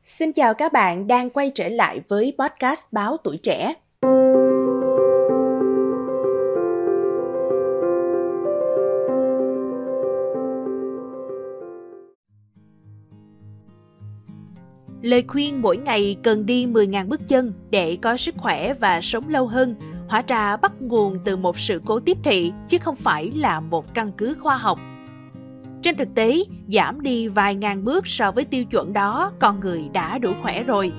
Xin chào các bạn đang quay trở lại với podcast Báo Tuổi Trẻ. Lời khuyên mỗi ngày cần đi 10.000 bước chân để có sức khỏe và sống lâu hơn, hóa ra bắt nguồn từ một sự cố tiếp thị chứ không phải là một căn cứ khoa học. Trên thực tế, giảm đi vài ngàn bước so với tiêu chuẩn đó, con người đã đủ khỏe rồi.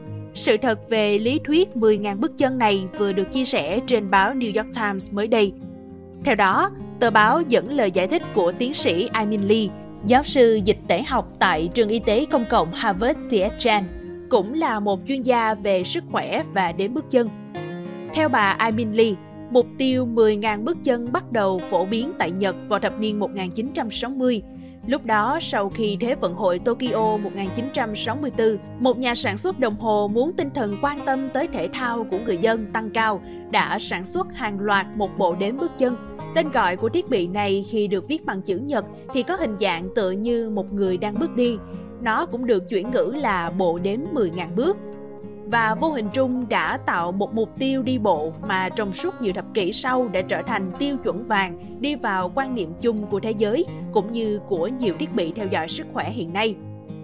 Sự thật về lý thuyết 10.000 bước chân này vừa được chia sẻ trên báo New York Times mới đây. Theo đó, tờ báo dẫn lời giải thích của tiến sĩ Ai-Min Lee, giáo sư dịch tễ học tại trường y tế công cộng Harvard T.S. Chan, cũng là một chuyên gia về sức khỏe và đếm bước chân. Theo bà Ai-Min Lee, mục tiêu 10.000 bước chân bắt đầu phổ biến tại Nhật vào thập niên 1960. Lúc đó, sau khi Thế vận hội Tokyo 1964, một nhà sản xuất đồng hồ muốn tinh thần quan tâm tới thể thao của người dân tăng cao, đã sản xuất hàng loạt một bộ đếm bước chân. Tên gọi của thiết bị này khi được viết bằng chữ Nhật thì có hình dạng tựa như một người đang bước đi. Nó cũng được chuyển ngữ là bộ đếm 10.000 bước. Và vô hình trung đã tạo một mục tiêu đi bộ mà trong suốt nhiều thập kỷ sau đã trở thành tiêu chuẩn vàng, đi vào quan niệm chung của thế giới, cũng như của nhiều thiết bị theo dõi sức khỏe hiện nay.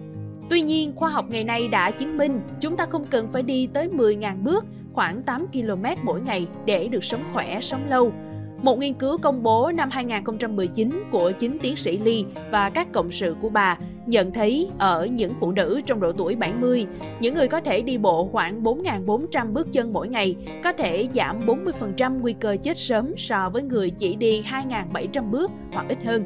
Tuy nhiên, khoa học ngày nay đã chứng minh chúng ta không cần phải đi tới 10.000 bước, khoảng 8 km mỗi ngày để được sống khỏe, sống lâu. Một nghiên cứu công bố năm 2019 của chính tiến sĩ Lee và các cộng sự của bà nhận thấy ở những phụ nữ trong độ tuổi 70, những người có thể đi bộ khoảng 4.400 bước chân mỗi ngày có thể giảm 40% nguy cơ chết sớm so với người chỉ đi 2.700 bước hoặc ít hơn.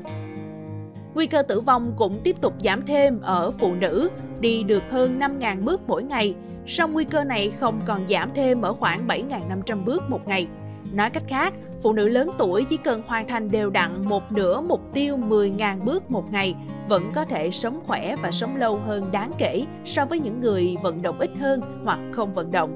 Nguy cơ tử vong cũng tiếp tục giảm thêm ở phụ nữ đi được hơn 5.000 bước mỗi ngày, song nguy cơ này không còn giảm thêm ở khoảng 7.500 bước một ngày. Nói cách khác, phụ nữ lớn tuổi chỉ cần hoàn thành đều đặn một nửa mục tiêu 10.000 bước một ngày vẫn có thể sống khỏe và sống lâu hơn đáng kể so với những người vận động ít hơn hoặc không vận động.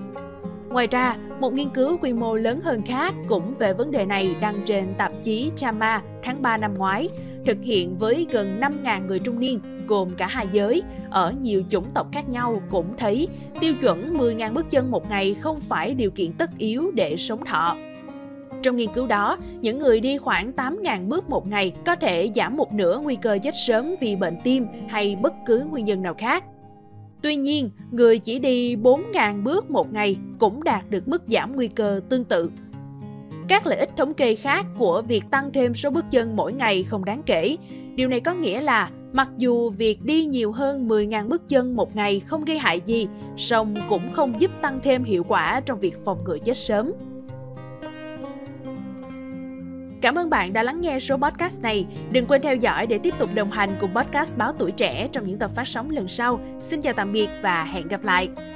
Ngoài ra, một nghiên cứu quy mô lớn hơn khác cũng về vấn đề này đăng trên tạp chí JAMA tháng 3 năm ngoái, thực hiện với gần 5.000 người trung niên, gồm cả hai giới, ở nhiều chủng tộc khác nhau cũng thấy tiêu chuẩn 10.000 bước chân một ngày không phải điều kiện tất yếu để sống thọ. Trong nghiên cứu đó, những người đi khoảng 8.000 bước một ngày có thể giảm một nửa nguy cơ chết sớm vì bệnh tim hay bất cứ nguyên nhân nào khác. Tuy nhiên, người chỉ đi 4.000 bước một ngày cũng đạt được mức giảm nguy cơ tương tự. Các lợi ích thống kê khác của việc tăng thêm số bước chân mỗi ngày không đáng kể. Điều này có nghĩa là mặc dù việc đi nhiều hơn 10.000 bước chân một ngày không gây hại gì, song cũng không giúp tăng thêm hiệu quả trong việc phòng ngừa chết sớm. Cảm ơn bạn đã lắng nghe số podcast này. Đừng quên theo dõi để tiếp tục đồng hành cùng podcast Báo Tuổi Trẻ trong những tập phát sóng lần sau. Xin chào tạm biệt và hẹn gặp lại!